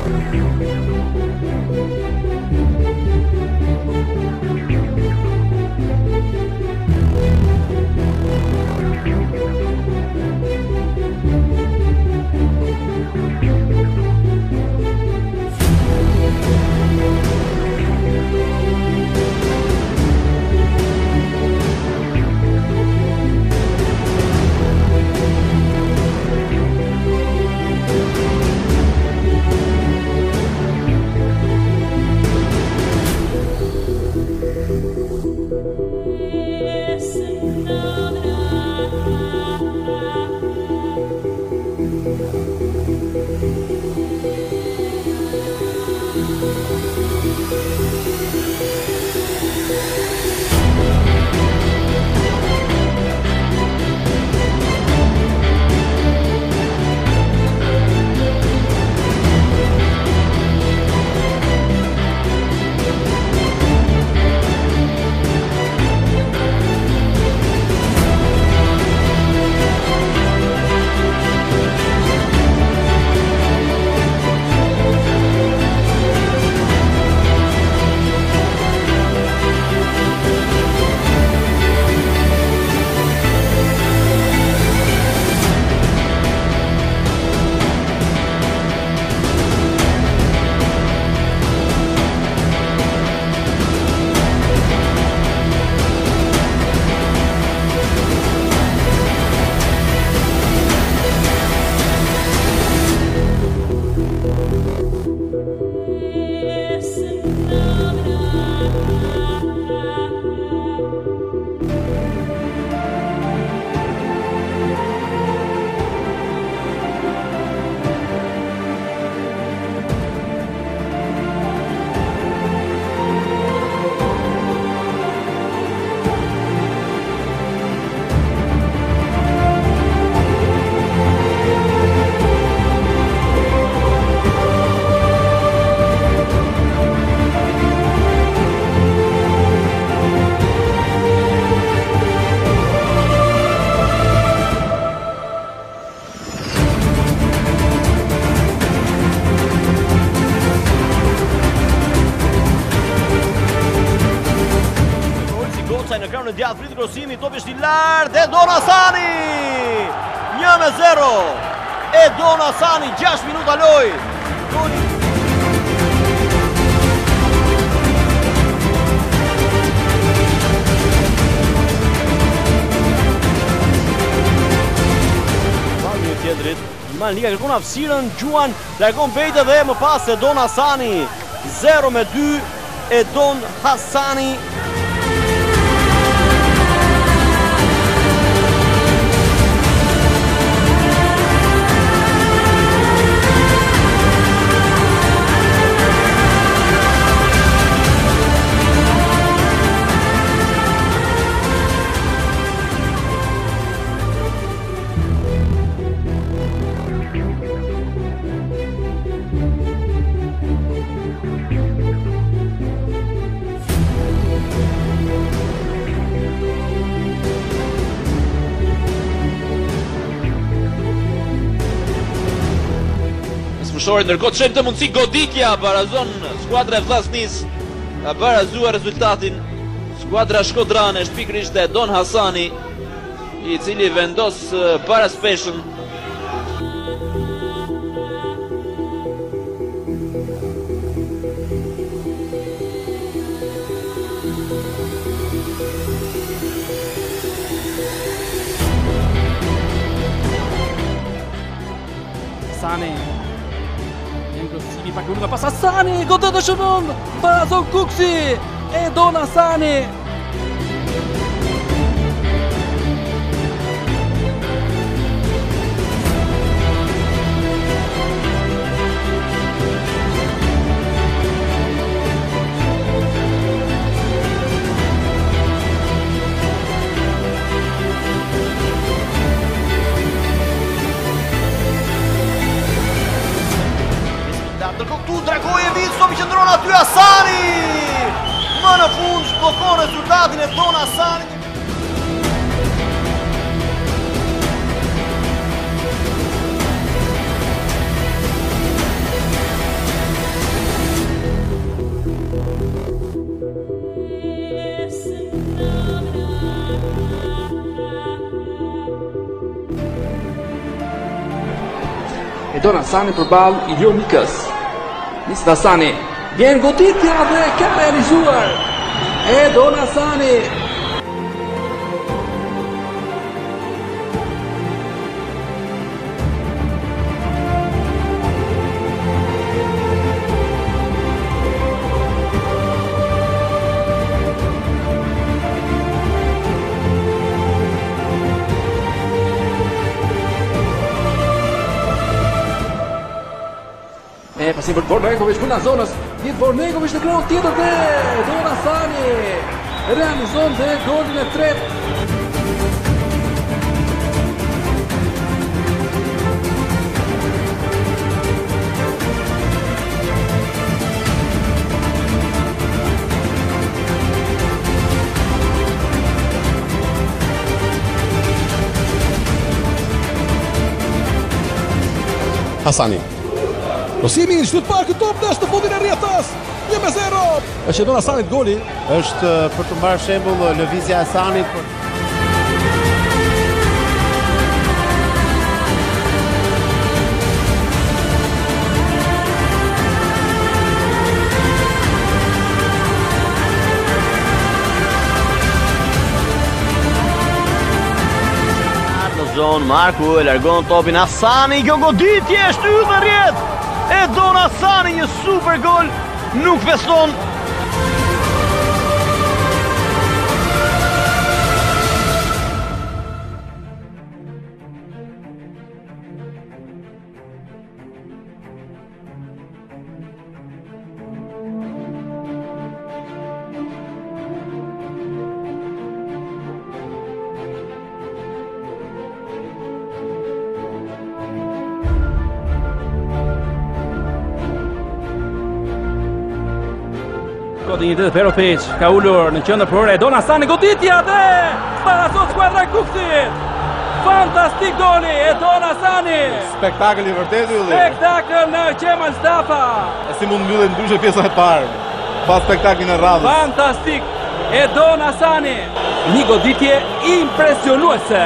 Në ekranin e djathtë prit krosimi, topi është i lartë, Edon Hasani! 1-0. Edon Hasani, 6 minuta lojë. Tjetrit, Iman Liga kërkon hapësirën, Gjuan largon vejtë dhe më pas Edon Hasani. 0-2, Edon Hasani. Ndërkohë të shemë të mundësi goditja barazon skuadra e Vllaznis, ka barazua rezultatin skuadra shkodrane, pikërisht Edon Hasani, i cili vendos paraspeshën. Hasani pak unë nga pas Hasani, gotë të shënën, barazon Kuksi, Edon Hasani. Qëndron aty Hasani, më në fund shblokon rezultatin Edon Hasani. Edon Hasani përballë Ilionikës. Nis Hasani. Vjen goditja dhe ka realizuar. Edon Hasani. Pasi për Vornegovic puna zonës, ditë Vornegovic në krahun tjetër dhe Edon Hasani realizon dhe golin e tretë. Hasani. Rosimi në shtyt parë këtu dash në fundin e rrjetas. 1-0. Është Edon Hasanit goli. Është për të marrë shembull lëvizja e Hasanit. Në zonë Marku e largon topin Hasani, kjo goditje shtyt në rrjet. Edon Hasani, një super gol, nuk feston. Kodinjitët Perovic ka ullur në qendër përore. Edon Hasani goditja dhe barazon skuadra e Kukësit. Fantastik goli Edon Hasani. Spektakël i vërtetë ylli. Spektakël në Qemal Stafa. Si mund mbyllet ndryshe pjesa e parë. Pa spektaklin e radhës. Fantastik Edon Hasani. Një goditje impresionuese.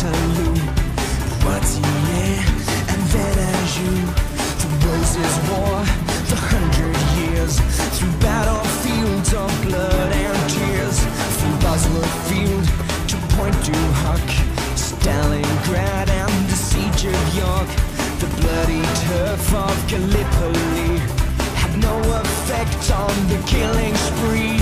Waterloo, Poitiers, and Verdanjou. Through Rose's War, the 100 years, through battlefields of blood and tears, through Bosworth Field to Point du Hoc, Stalingrad and the Siege of York. The bloody turf of Gallipoli had no effect on the killing spree.